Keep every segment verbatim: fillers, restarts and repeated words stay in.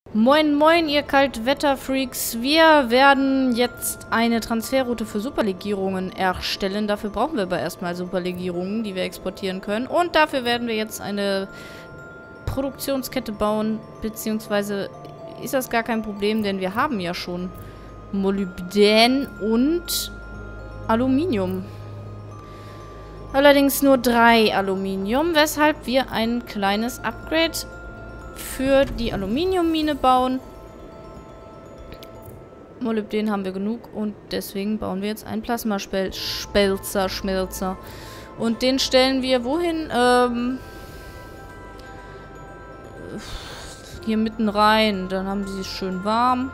Moin moin, ihr Kaltwetterfreaks. Wir werden jetzt eine Transferroute für Superlegierungen erstellen. Dafür brauchen wir aber erstmal Superlegierungen, die wir exportieren können. Und dafür werden wir jetzt eine Produktionskette bauen. Beziehungsweise ist das gar kein Problem, denn wir haben ja schon Molybdän und Aluminium. Allerdings nur drei Aluminium, weshalb wir ein kleines Upgrade für die Aluminiummine bauen. Molybdän haben wir genug und deswegen bauen wir jetzt einen Plasmaspelzer, Schmelzer. Und den stellen wir wohin? Ähm, hier mitten rein. Dann haben sie es schön warm.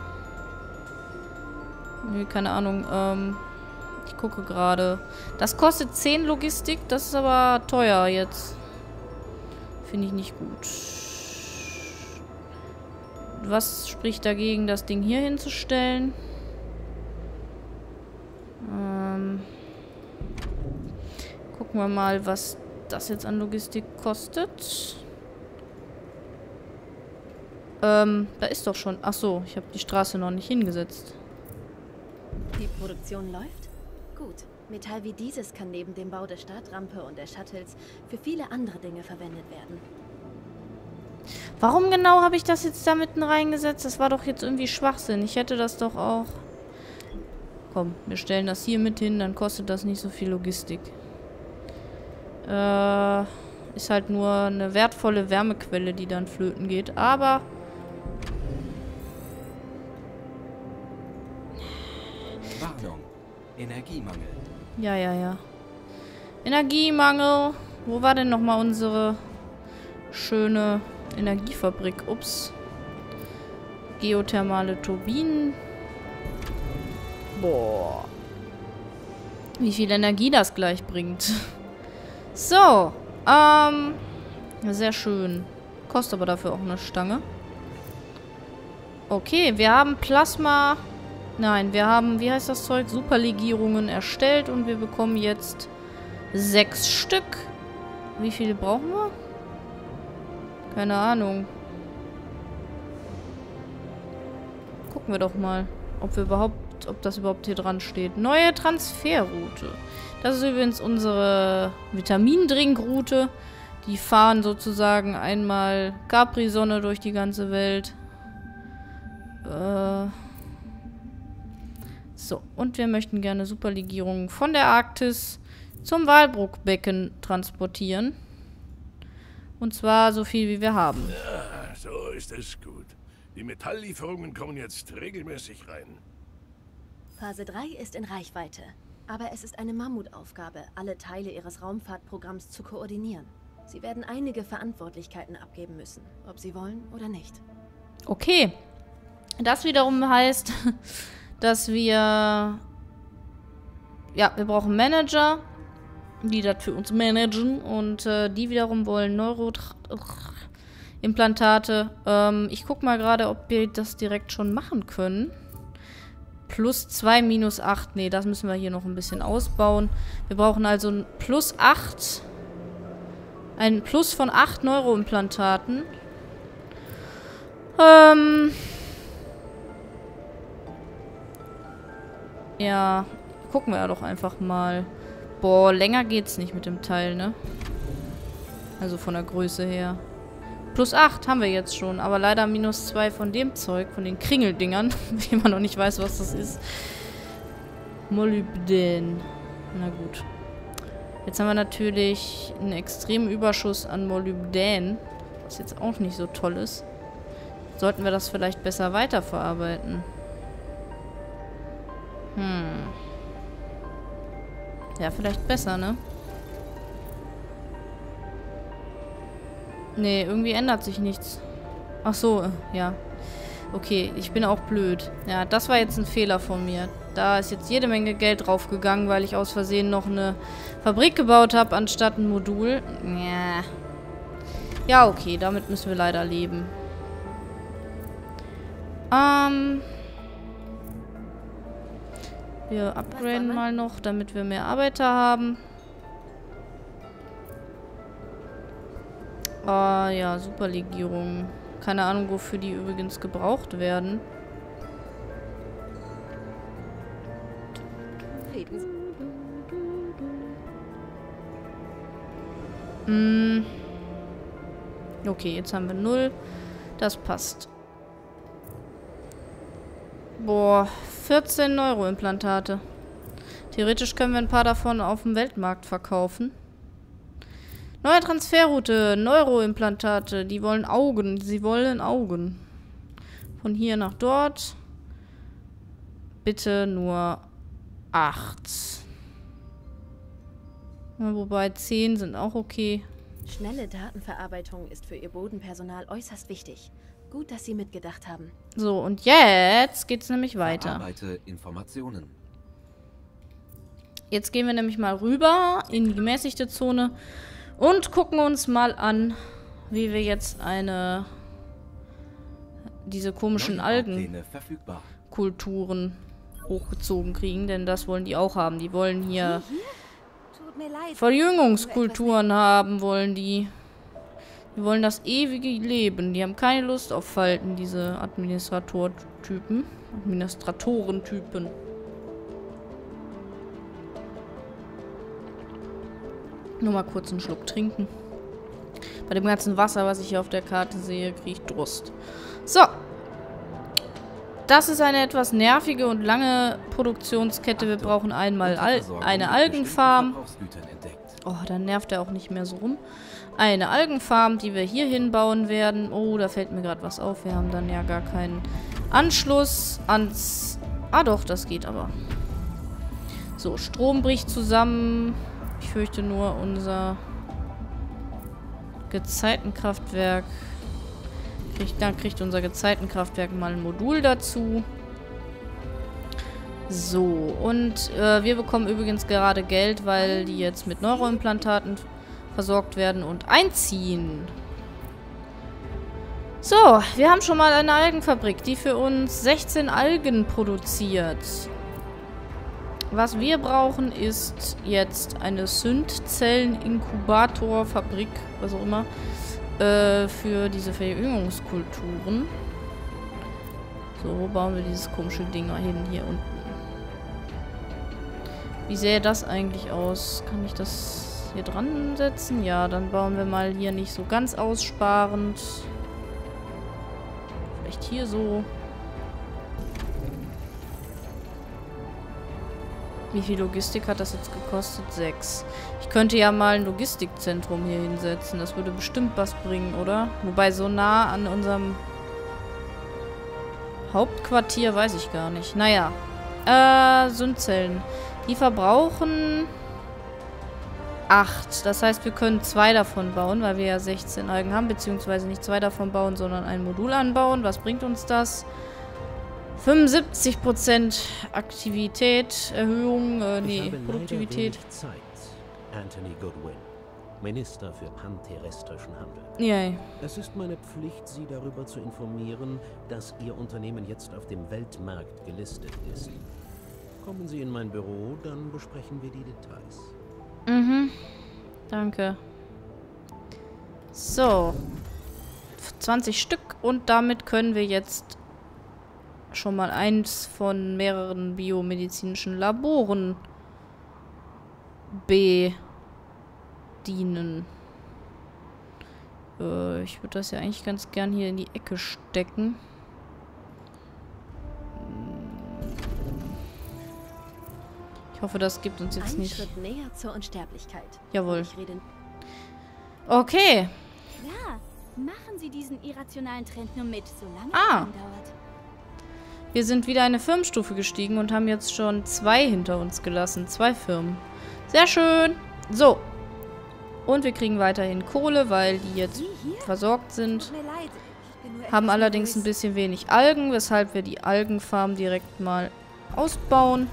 Nee, keine Ahnung. Ähm, ich gucke gerade. Das kostet zehn Logistik. Das ist aber teuer jetzt. Finde ich nicht gut. Was spricht dagegen, das Ding hier hinzustellen? Ähm, gucken wir mal, was das jetzt an Logistik kostet. Ähm, da ist doch schon... Ach so, ich habe die Straße noch nicht hingesetzt. Die Produktion läuft? Gut. Metall wie dieses kann neben dem Bau der Startrampe und der Shuttles für viele andere Dinge verwendet werden. Warum genau habe ich das jetzt da mitten reingesetzt? Das war doch jetzt irgendwie Schwachsinn. Ich hätte das doch auch... Komm, wir stellen das hier mit hin, dann kostet das nicht so viel Logistik. Äh, ist halt nur eine wertvolle Wärmequelle, die dann flöten geht. Aber... Warnung. Energiemangel. Ja, ja, ja. Energiemangel. Wo war denn nochmal unsere schöne Energiefabrik? Ups. Geothermale Turbinen. Boah. Wie viel Energie das gleich bringt. So. Ähm. Sehr schön. Kostet aber dafür auch eine Stange. Okay, wir haben Plasma... Nein, wir haben, wie heißt das Zeug? Superlegierungen erstellt und wir bekommen jetzt sechs Stück. Wie viele brauchen wir? Keine Ahnung. Gucken wir doch mal, ob wir überhaupt, ob das überhaupt hier dran steht. Neue Transferroute. Das ist übrigens unsere Vitamindrinkroute. Die fahren sozusagen einmal Capri-Sonne durch die ganze Welt. Äh... So, und wir möchten gerne Superlegierungen von der Arktis zum Walbrookbecken transportieren. Und zwar so viel, wie wir haben. Ja, so ist es gut. Die Metalllieferungen kommen jetzt regelmäßig rein. Phase drei ist in Reichweite. Aber es ist eine Mammutaufgabe, alle Teile ihres Raumfahrtprogramms zu koordinieren. Sie werden einige Verantwortlichkeiten abgeben müssen, ob sie wollen oder nicht. Okay. Das wiederum heißt... dass wir... Ja, wir brauchen Manager, die das für uns managen. Und äh, die wiederum wollen Neuroimplantate. Ähm, ich guck mal gerade, ob wir das direkt schon machen können. Plus zwei, minus acht. Nee, das müssen wir hier noch ein bisschen ausbauen. Wir brauchen also ein plus acht. Ein Plus von acht Neuroimplantaten. Ähm... Ja, gucken wir ja doch einfach mal. Boah, länger geht's nicht mit dem Teil, ne? Also von der Größe her. Plus acht haben wir jetzt schon, aber leider minus zwei von dem Zeug, von den Kringeldingern, wie man noch nicht weiß, was das ist. Molybdän. Na gut. Jetzt haben wir natürlich einen extremen Überschuss an Molybdän, was jetzt auch nicht so toll ist. Sollten wir das vielleicht besser weiterverarbeiten? Hm. Ja, vielleicht besser, ne? Nee, irgendwie ändert sich nichts. Ach so, ja. Okay, ich bin auch blöd. Ja, das war jetzt ein Fehler von mir. Da ist jetzt jede Menge Geld draufgegangen, weil ich aus Versehen noch eine Fabrik gebaut habe, anstatt ein Modul. Ja. Ja, okay, damit müssen wir leider leben. Ähm... Wir upgraden mal noch, damit wir mehr Arbeiter haben. Ah ja, Superlegierung. Keine Ahnung, wofür die übrigens gebraucht werden. Hm. Okay, jetzt haben wir null. Das passt. Boah, vierzehn Neuroimplantate. Theoretisch können wir ein paar davon auf dem Weltmarkt verkaufen. Neue Transferroute, Neuroimplantate. Die wollen Augen. Sie wollen Augen. Von hier nach dort. Bitte nur acht. Ja, wobei zehn sind auch okay. Schnelle Datenverarbeitung ist für Ihr Bodenpersonal äußerst wichtig. Gut, dass Sie mitgedacht haben. So, und jetzt geht's nämlich weiter. Verarbeite Informationen. Jetzt gehen wir nämlich mal rüber in die gemäßigte Zone und gucken uns mal an, wie wir jetzt eine diese komischen Algenkulturen hochgezogen kriegen, denn das wollen die auch haben. Die wollen hier Verjüngungskulturen haben, wollen die. Die wollen das ewige Leben. Die haben keine Lust auf Falten, diese Administratortypen. Administratorentypen. Nur mal kurz einen Schluck trinken. Bei dem ganzen Wasser, was ich hier auf der Karte sehe, kriege ich Durst. So. Das ist eine etwas nervige und lange Produktionskette. Wir brauchen einmal Al eine Algenfarm. Oh, dann nervt er auch nicht mehr so rum. Eine Algenfarm, die wir hier hinbauen werden. Oh, da fällt mir gerade was auf. Wir haben dann ja gar keinen Anschluss ans... Ah doch, das geht aber. So, Strom bricht zusammen. Ich fürchte nur, unser Gezeitenkraftwerk... Kriegt, dann kriegt unser Gezeitenkraftwerk mal ein Modul dazu. So, und äh, wir bekommen übrigens gerade Geld, weil die jetzt mit Neuroimplantaten versorgt werden und einziehen. So, wir haben schon mal eine Algenfabrik, die für uns sechzehn Algen produziert. Was wir brauchen, ist jetzt eine Synthzellen-Inkubatorfabrik, was auch immer, äh, für diese Verjüngungskulturen. So, wo bauen wir dieses komische Ding hin? Hier unten. Wie sähe das eigentlich aus? Kann ich das hier dran setzen? Ja, dann bauen wir mal hier nicht so ganz aussparend. Vielleicht hier so. Wie viel Logistik hat das jetzt gekostet? Sechs. Ich könnte ja mal ein Logistikzentrum hier hinsetzen. Das würde bestimmt was bringen, oder? Wobei so nah an unserem Hauptquartier weiß ich gar nicht. Naja. Äh, Synthzellen. Die verbrauchen acht. Das heißt, wir können zwei davon bauen, weil wir ja sechzehn Algen haben. Beziehungsweise nicht zwei davon bauen, sondern ein Modul anbauen. Was bringt uns das? fünfundsiebzig Prozent Aktivität, Erhöhung, äh, nee, Produktivität. Zeit. Anthony Goodwin, Minister für panterrestrischen Handel. Yay. Es ist meine Pflicht, Sie darüber zu informieren, dass Ihr Unternehmen jetzt auf dem Weltmarkt gelistet ist. Kommen Sie in mein Büro, dann besprechen wir die Details. Mhm. Danke. So. zwanzig Stück und damit können wir jetzt schon mal eins von mehreren biomedizinischen Laboren bedienen. Äh, ich würde das ja eigentlich ganz gern hier in die Ecke stecken. Ich hoffe, das gibt uns jetzt Ein nicht... Schritt näher zur Unsterblichkeit. Jawohl. Ich rede... Okay. Klar, machen Sie diesen irrationalen Trend nur mit, solange Ah. es andauert. Wir sind wieder eine Firmenstufe gestiegen und haben jetzt schon zwei hinter uns gelassen. Zwei Firmen. Sehr schön. So. Und wir kriegen weiterhin Kohle, weil die jetzt versorgt sind. Tut mir leid, ich bin nur Haben etwas allerdings ein nervös. bisschen wenig Algen, weshalb wir die Algenfarm direkt mal ausbauen.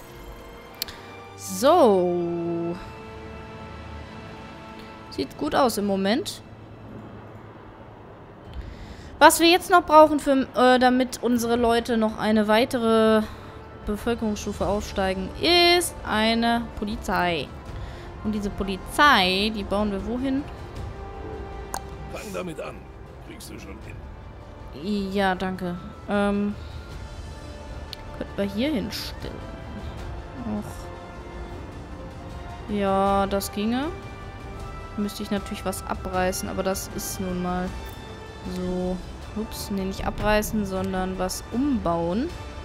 So. Sieht gut aus im Moment. Was wir jetzt noch brauchen, für, äh, damit unsere Leute noch eine weitere Bevölkerungsstufe aufsteigen, ist eine Polizei. Und diese Polizei, die bauen wir wohin? Fang damit an. Kriegst du schon hin. Ja, danke. Ähm, könnten wir hier hinstellen. Och. Ja, das ginge. Müsste ich natürlich was abreißen, aber das ist nun mal so. Ups, nee, nicht abreißen, sondern was umbauen.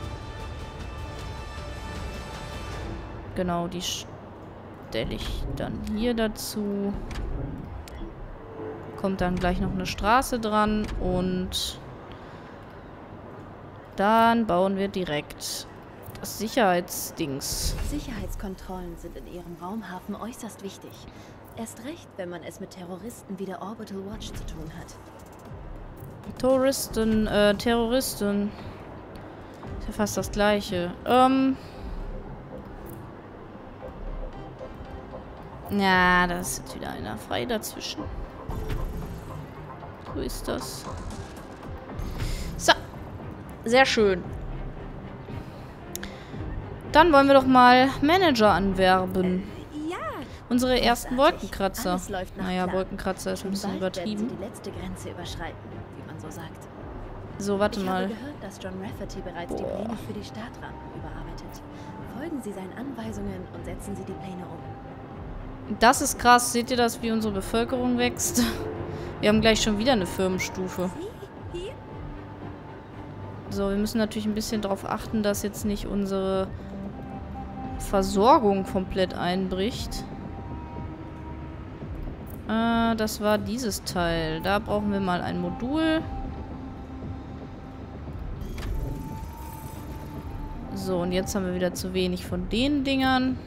Genau, die stelle ich dann hier dazu. Kommt dann gleich noch eine Straße dran und dann bauen wir direkt das Sicherheitsdings. Sicherheitskontrollen sind in ihrem Raumhafen äußerst wichtig. Erst recht, wenn man es mit Terroristen wie der Orbital Watch zu tun hat. Touristen, äh, Terroristen. Ist ja fast das gleiche. Ähm. Na, da ist jetzt wieder einer frei dazwischen. So ist das. So. Sehr schön. Dann wollen wir doch mal Manager anwerben. Äh, ja. Unsere ersten Großartig. Wolkenkratzer. Alles läuft nach Naja, Plan. Wolkenkratzer ist ein Schon bisschen bald werden übertrieben. sie die letzte Grenze überschreiten, wie man so sagt. So, warte ich mal. habe gehört, dass John Rafferty bereits die Boah. Pläne für die Startrampen überarbeitet. Folgen Sie seinen Anweisungen und setzen Sie die Pläne um. Das ist krass. Seht ihr das, wie unsere Bevölkerung wächst? Wir haben gleich schon wieder eine Firmenstufe. Sie? Hier? So, wir müssen natürlich ein bisschen darauf achten, dass jetzt nicht unsere Versorgung komplett einbricht. Äh, das war dieses Teil. Da brauchen wir mal ein Modul. So, und jetzt haben wir wieder zu wenig von den Dingern.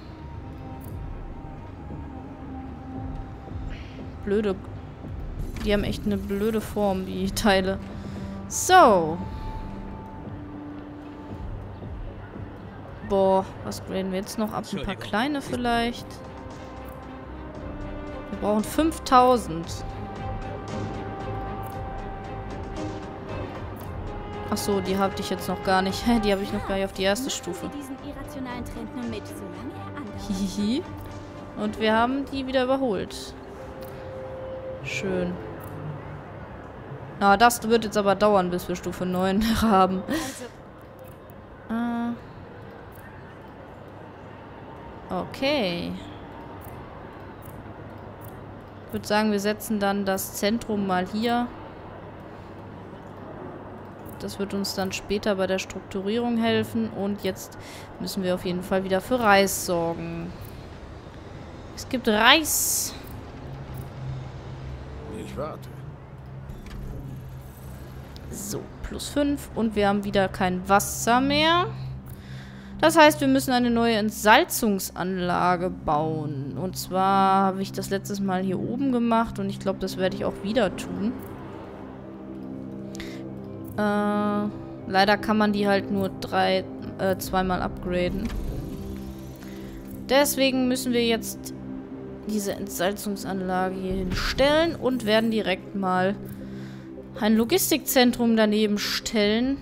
Blöde. Die haben echt eine blöde Form, die Teile. So. Boah, was graden wir jetzt noch ab? Ein paar kleine vielleicht. Wir brauchen fünftausend. Ach so, die habe ich jetzt noch gar nicht. Die habe ich noch gar nicht auf die erste Stufe. Machen Sie diesen irrationalen Trend nur mit, solange er andauert. Hihihi. Und wir haben die wieder überholt. Schön. Na, das wird jetzt aber dauern, bis wir Stufe neun haben. Also, Äh. Okay. Ich würde sagen, wir setzen dann das Zentrum mal hier. Das wird uns dann später bei der Strukturierung helfen. Und jetzt müssen wir auf jeden Fall wieder für Reis sorgen. Es gibt Reis. Ich warte. So, plus fünf. Und wir haben wieder kein Wasser mehr. Das heißt, wir müssen eine neue Entsalzungsanlage bauen. Und zwar habe ich das letztes Mal hier oben gemacht. Und ich glaube, das werde ich auch wieder tun. Äh, leider kann man die halt nur drei, äh, zweimal upgraden. Deswegen müssen wir jetzt diese Entsalzungsanlage hier hinstellen und werden direkt mal ein Logistikzentrum daneben stellen.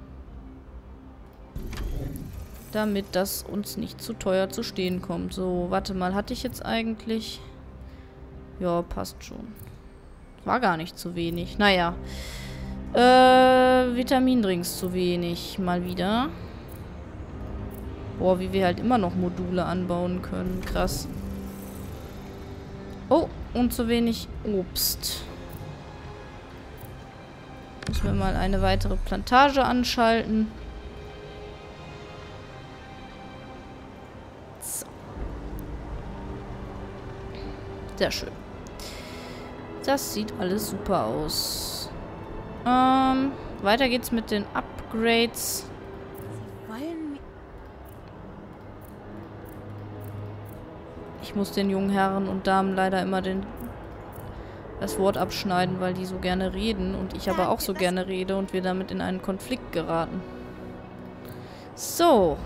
Damit das uns nicht zu teuer zu stehen kommt. So, warte mal, hatte ich jetzt eigentlich... Ja, passt schon. War gar nicht zu wenig. Naja. Äh, Vitamindrinks zu wenig. Mal wieder. Boah, wie wir halt immer noch Module anbauen können. Krass. Oh, und zu wenig Obst. Müssen wir mal eine weitere Plantage anschalten. So. Sehr schön. Das sieht alles super aus. Ähm, weiter geht's mit den Upgrades. Wollen Ich muss den jungen Herren und Damen leider immer den, das Wort abschneiden, weil die so gerne reden und ich aber auch so gerne rede und wir damit in einen Konflikt geraten. So.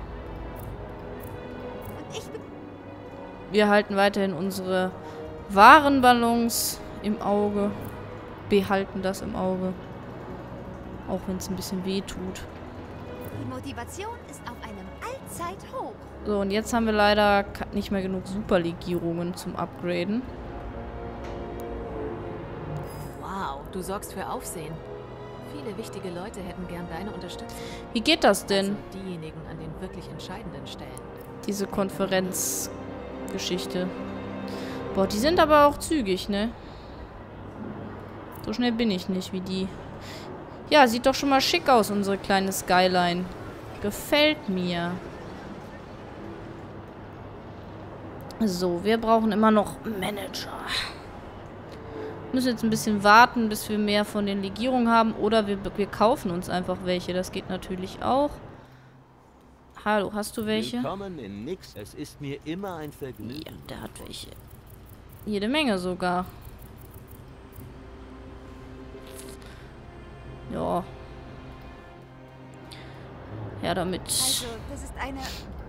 ich Wir halten weiterhin unsere Warenbalance im Auge. Behalten das im Auge. Auch wenn es ein bisschen weh tut. Die Motivation ist auf einem Allzeithoch. So, und jetzt haben wir leider nicht mehr genug Superlegierungen zum Upgraden. Wow, du sorgst für Aufsehen. Viele wichtige Leute hätten gern deine Unterstützung. Wie geht das denn? Also diejenigen an den wirklich entscheidenden Stellen. Diese Konferenzgeschichte. Boah, die sind aber auch zügig, ne? So schnell bin ich nicht wie die. Ja, sieht doch schon mal schick aus, unsere kleine Skyline. Gefällt mir. So, wir brauchen immer noch Manager. Müssen jetzt ein bisschen warten, bis wir mehr von den Legierungen haben. Oder wir, wir kaufen uns einfach welche. Das geht natürlich auch. Hallo, hast du welche? Willkommen in Nix. Es ist mir immer ein Vergnügen. Ja, der hat welche. Jede Menge sogar. Ja. Ja, damit. Also, das ist eine...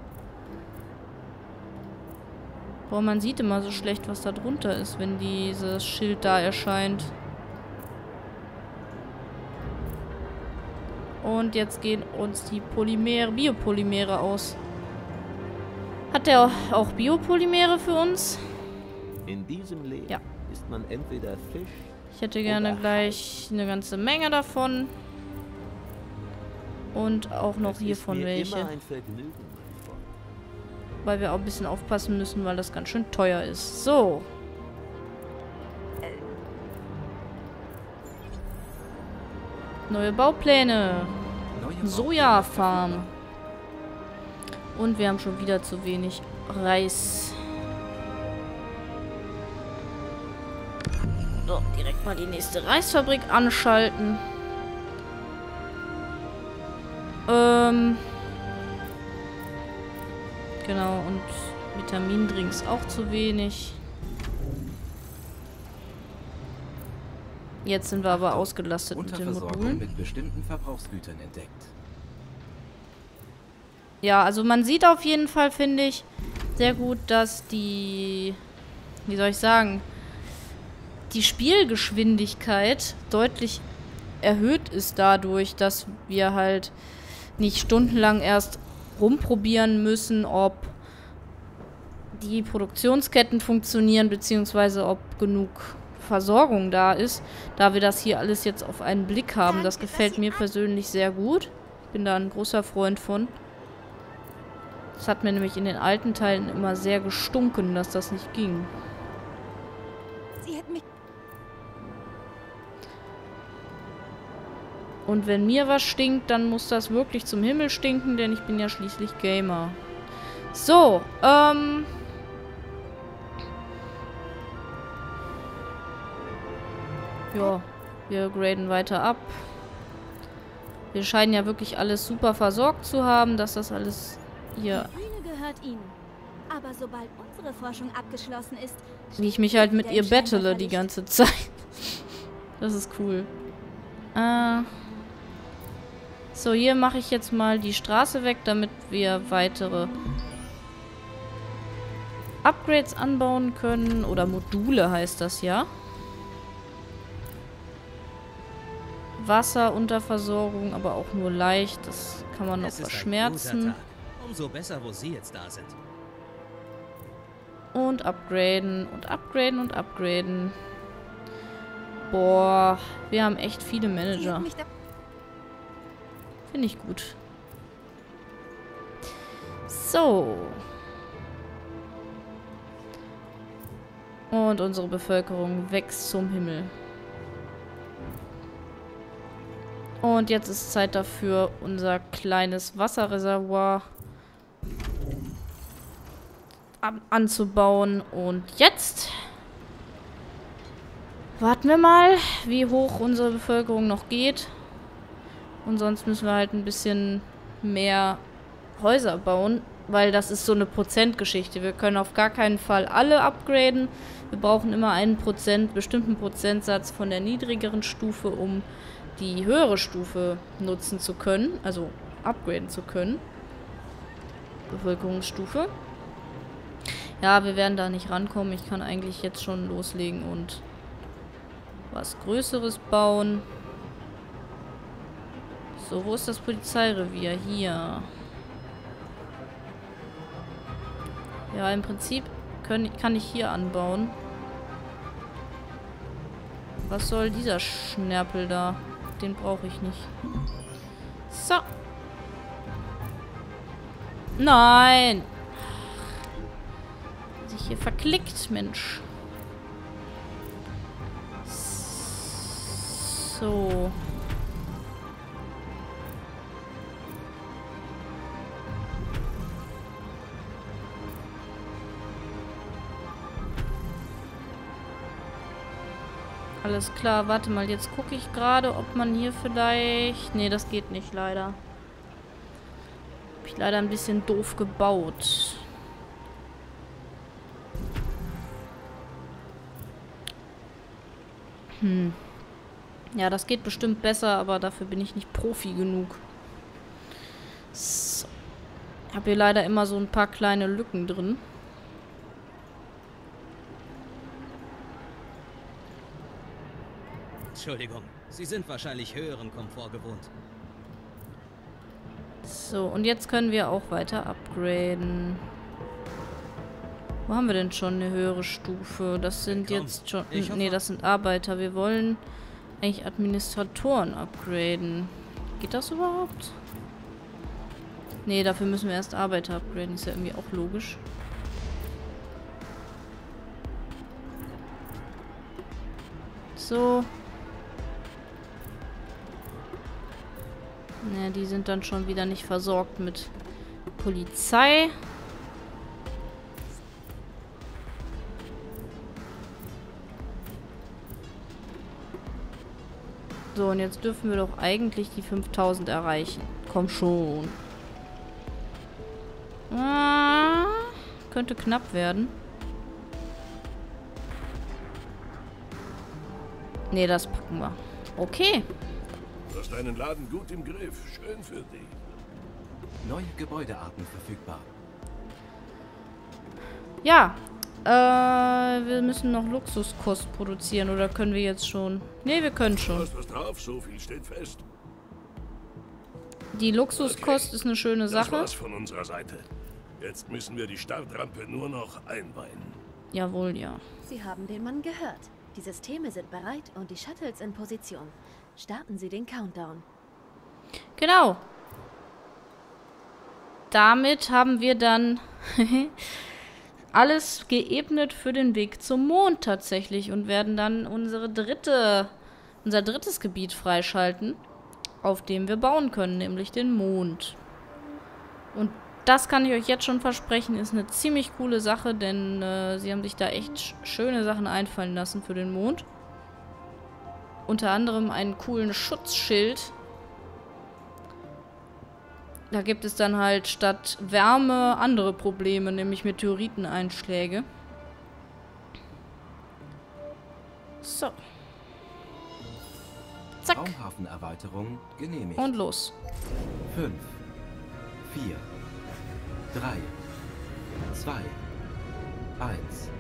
Boah, man sieht immer so schlecht, was da drunter ist, wenn dieses Schild da erscheint. Und jetzt gehen uns die Polymere, Biopolymere aus. Hat der auch Biopolymere für uns? In diesem Leben Ja. ist man entweder Fisch. Ich hätte gerne gleich eine ganze Menge davon. Und auch noch Es hiervon ist mir welche. immer ein Vergnügen, mein Freund. Weil wir auch ein bisschen aufpassen müssen, weil das ganz schön teuer ist. So. Neue Baupläne. Neue Sojafarm. Und wir haben schon wieder zu wenig Reis. So, direkt mal die nächste Reisfabrik anschalten. Ähm. Genau, und Vitamindrinks auch zu wenig. Jetzt sind wir aber ausgelastet mit den Unterversorgung Modulen. mit bestimmten Verbrauchsgütern entdeckt. Ja, also man sieht auf jeden Fall, finde ich, sehr gut, dass die, wie soll ich sagen, die Spielgeschwindigkeit deutlich erhöht ist dadurch, dass wir halt nicht stundenlang erst rumprobieren müssen, ob die Produktionsketten funktionieren, beziehungsweise ob genug Versorgung da ist, da wir das hier alles jetzt auf einen Blick haben. Das gefällt mir persönlich sehr gut. Ich bin da ein großer Freund von. Das hat mir nämlich in den alten Teilen immer sehr gestunken, dass das nicht ging. Sie hätten mich... Und wenn mir was stinkt, dann muss das wirklich zum Himmel stinken, denn ich bin ja schließlich Gamer. So, ähm... ja, wir graden weiter ab. Wir scheinen ja wirklich alles super versorgt zu haben, dass das alles hier... Die Bühne gehört Ihnen. Aber sobald unsere Forschung abgeschlossen ist, Wie ich mich halt mit ihr battle die ganze Zeit. Das ist cool. Äh... So, hier mache ich jetzt mal die Straße weg, damit wir weitere Upgrades anbauen können. Oder Module heißt das ja. Wasserunterversorgung, aber auch nur leicht. Das kann man noch Es ist ein verschmerzen. guter Tag. Umso besser, wo Sie jetzt da sind. Und upgraden und upgraden und upgraden. Boah, wir haben echt viele Sie Manager. hätten mich da... Finde ich gut. So. Und unsere Bevölkerung wächst zum Himmel. Und jetzt ist Zeit dafür, unser kleines Wasserreservoir an anzubauen. Und jetzt warten wir mal, wie hoch unsere Bevölkerung noch geht. Und sonst müssen wir halt ein bisschen mehr Häuser bauen, weil das ist so eine Prozentgeschichte. Wir können auf gar keinen Fall alle upgraden. Wir brauchen immer einen Prozent, bestimmten Prozentsatz von der niedrigeren Stufe, um die höhere Stufe nutzen zu können, also upgraden zu können. Bevölkerungsstufe. Ja, wir werden da nicht rankommen. Ich kann eigentlich jetzt schon loslegen und was Größeres bauen. So, wo ist das Polizeirevier? Hier. Ja, im Prinzip können, kann ich hier anbauen. Was soll dieser Schnärpel da? den brauche ich nicht. So. Nein! Sich hier verklickt, Mensch. So. Alles klar, warte mal, jetzt gucke ich gerade, ob man hier vielleicht... Nee, das geht nicht, leider. Hab ich leider ein bisschen doof gebaut. Hm. Ja, das geht bestimmt besser, aber dafür bin ich nicht Profi genug. So. Ich habe hier leider immer so ein paar kleine Lücken drin. Entschuldigung, Sie sind wahrscheinlich höheren Komfort gewohnt. So, und jetzt können wir auch weiter upgraden. Wo haben wir denn schon eine höhere Stufe? Das sind jetzt schon... Nee, das sind Arbeiter. Wir wollen eigentlich Administratoren upgraden. Geht das überhaupt? Nee, dafür müssen wir erst Arbeiter upgraden. Ist ja irgendwie auch logisch. So. Ne, die sind dann schon wieder nicht versorgt mit Polizei. So, und jetzt dürfen wir doch eigentlich die fünftausend erreichen. Komm schon. Ah, könnte knapp werden. Ne, das packen wir. Okay. Du hast deinen Laden gut im Griff. Schön für dich. Neue Gebäudearten verfügbar. Ja. Äh, wir müssen noch Luxuskost produzieren. Oder können wir jetzt schon? Ne, wir können schon. Du hast was drauf, so viel steht fest. Die Luxuskost okay. ist eine schöne Sache. Das war's von unserer Seite. Jetzt müssen wir die Startrampe nur noch einweihen. Jawohl, ja. Sie haben den Mann gehört. Die Systeme sind bereit und die Shuttles in Position. Starten Sie den Countdown. Genau. Damit haben wir dann alles geebnet für den Weg zum Mond tatsächlich und werden dann unsere dritte, unser drittes Gebiet freischalten, auf dem wir bauen können, nämlich den Mond. Und das kann ich euch jetzt schon versprechen, ist eine ziemlich coole Sache, denn äh, sie haben sich da echt sch schöne Sachen einfallen lassen für den Mond. Unter anderem einen coolen Schutzschild. Da gibt es dann halt statt Wärme andere Probleme, nämlich Meteoriteneinschläge. So. Zack. Raumhafenerweiterung genehmigt. Und los. Fünf, vier, drei, zwei, eins.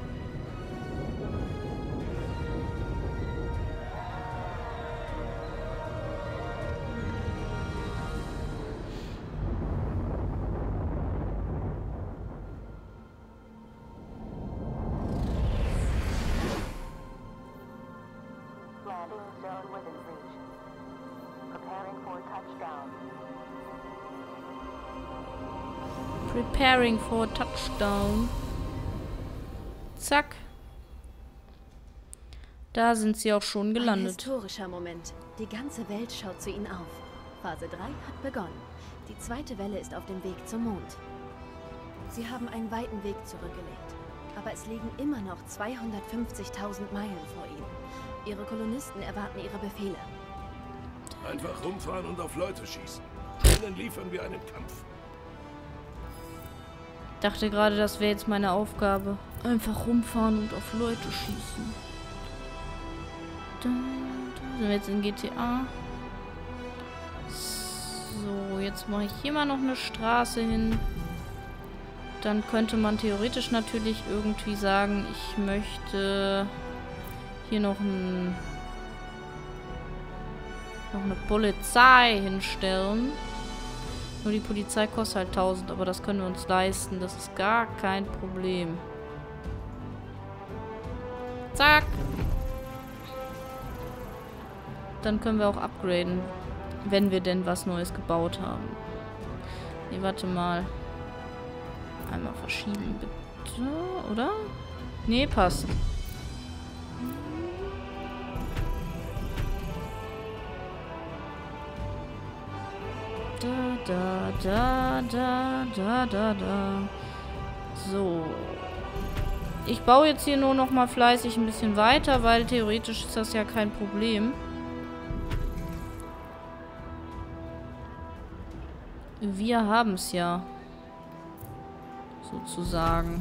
Preparing for touchdown. Zack. Da sind sie auch schon gelandet. Ein historischer Moment. Die ganze Welt schaut zu ihnen auf. Phase drei hat begonnen. Die zweite Welle ist auf dem Weg zum Mond. Sie haben einen weiten Weg zurückgelegt. Aber es liegen immer noch zweihundertfünfzigtausend Meilen vor ihnen. Ihre Kolonisten erwarten ihre Befehle. Einfach rumfahren und auf Leute schießen. Ihnen liefern wir einen Kampf. Ich dachte gerade, das wäre jetzt meine Aufgabe. Einfach rumfahren und auf Leute schießen. Da, da sind wir jetzt in G T A. So, jetzt mache ich hier mal noch eine Straße hin. Dann könnte man theoretisch natürlich irgendwie sagen, ich möchte hier noch, ein, noch eine Polizei hinstellen. Nur die Polizei kostet halt tausend, aber das können wir uns leisten. Das ist gar kein Problem. Zack. dann können wir auch upgraden, wenn wir denn was Neues gebaut haben. Nee, warte mal. Einmal verschieben, bitte, oder? Nee, passt. Da, da, da, da, da, da, da. So. Ich baue jetzt hier nur noch mal fleißig ein bisschen weiter, weil theoretisch ist das ja kein Problem. Wir haben es ja. Sozusagen.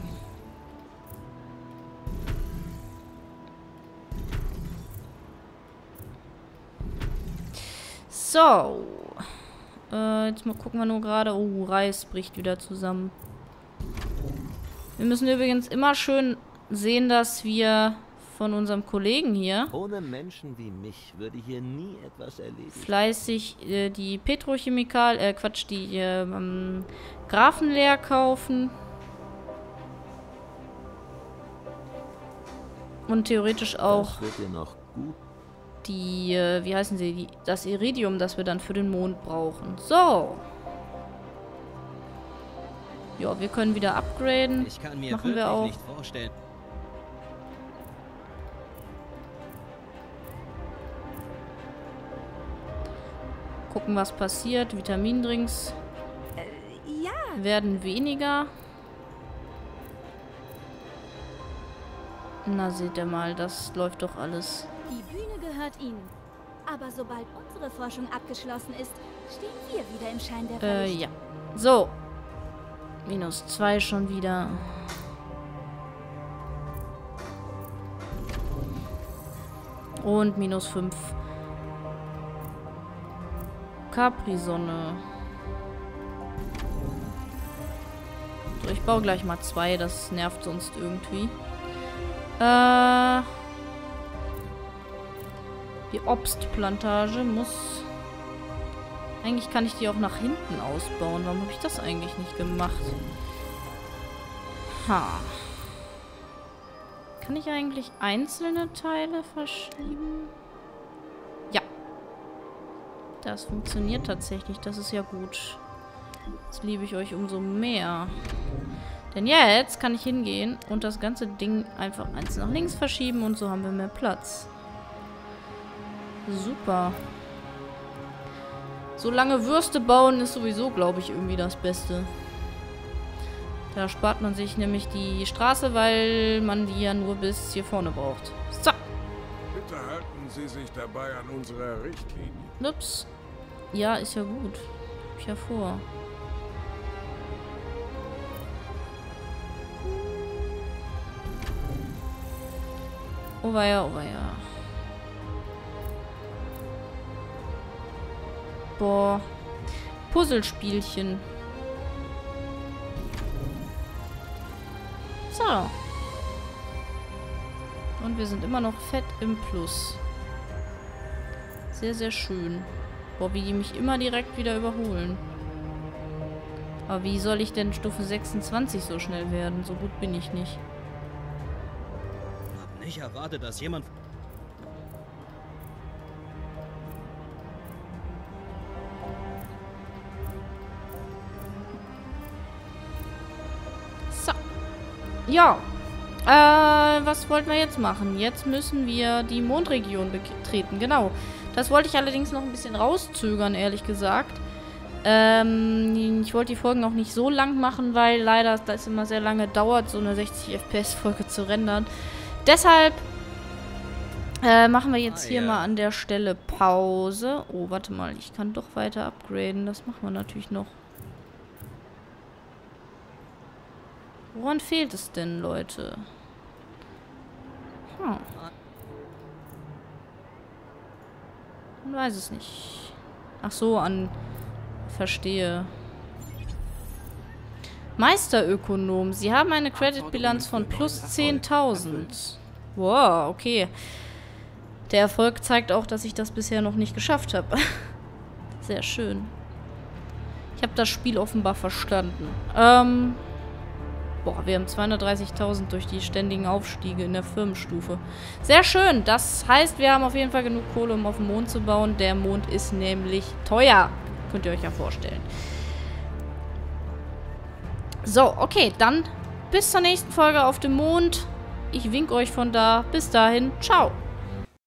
So. Äh, jetzt mal gucken wir nur gerade. Oh, Reis bricht wieder zusammen. Wir müssen übrigens immer schön sehen, dass wir von unserem Kollegen hier Ohne Menschen wie mich würde hier nie etwas erledigt. fleißig äh, die Petrochemikal, äh, Quatsch, die äh, ähm, Grafen leer kaufen. Und theoretisch auch Das wird dir noch gut. die, äh, wie heißen sie, die, das Iridium, das wir dann für den Mond brauchen. So. Ja, wir können wieder upgraden. Ich kann mir Machen wirklich wir auch. nicht vorstellen. Gucken, was passiert. Vitamindrinks Äh, ja. werden weniger. Na, seht ihr mal, das läuft doch alles. Die Bühne gehört Ihnen. Aber sobald unsere Forschung abgeschlossen ist, stehen wir wieder im Schein der Äh, Verlichtung. ja. So. Minus zwei schon wieder. Und minus fünf. Capri-Sonne. So, ich baue gleich mal zwei. Das nervt sonst irgendwie. Äh... Die Obstplantage muss... Eigentlich kann ich die auch nach hinten ausbauen. Warum habe ich das eigentlich nicht gemacht? Ha. Kann ich eigentlich einzelne Teile verschieben? Ja. Das funktioniert tatsächlich. Das ist ja gut. Das liebe ich euch umso mehr. Denn jetzt kann ich hingehen und das ganze Ding einfach eins nach links verschieben und so haben wir mehr Platz. Super. So lange Würste bauen ist sowieso, glaube ich, irgendwie das Beste. Da spart man sich nämlich die Straße, weil man die ja nur bis hier vorne braucht. So. Bitte halten Sie sich dabei an unsere Richtlinie. Ups. Ja, ist ja gut. Hab ich ja vor. Oh weia, oh weia. Boah. Puzzlespielchen. So. Und wir sind immer noch fett im Plus. Sehr, sehr schön. Boah, wie die mich immer direkt wieder überholen. Aber wie soll ich denn Stufe sechsundzwanzig so schnell werden? So gut bin ich nicht. Hab nicht erwartet, dass jemand... So. Ja. Äh, was wollten wir jetzt machen? Jetzt müssen wir die Mondregion betreten. Genau. Das wollte ich allerdings noch ein bisschen rauszögern, ehrlich gesagt. Ähm, ich wollte die Folgen auch nicht so lang machen, weil leider das immer sehr lange dauert, so eine sechzig F P S-Folge zu rendern. Deshalb äh, machen wir jetzt Ah, hier ja. mal an der Stelle Pause. Oh, warte mal, ich kann doch weiter upgraden. Das machen wir natürlich noch. Woran fehlt es denn, Leute? Hm. Man weiß es nicht. Ach so, an... Verstehe. Meisterökonom. Sie haben eine Creditbilanz von plus zehntausend. Wow, okay. Der Erfolg zeigt auch, dass ich das bisher noch nicht geschafft habe. Sehr schön. Ich habe das Spiel offenbar verstanden. Ähm... Boah, wir haben zweihundertdreißigtausend durch die ständigen Aufstiege in der Firmenstufe. Sehr schön. Das heißt, wir haben auf jeden Fall genug Kohle, um auf den Mond zu bauen. Der Mond ist nämlich teuer. Könnt ihr euch ja vorstellen. So, okay. Dann bis zur nächsten Folge auf dem Mond. Ich winke euch von da. Bis dahin. Ciao.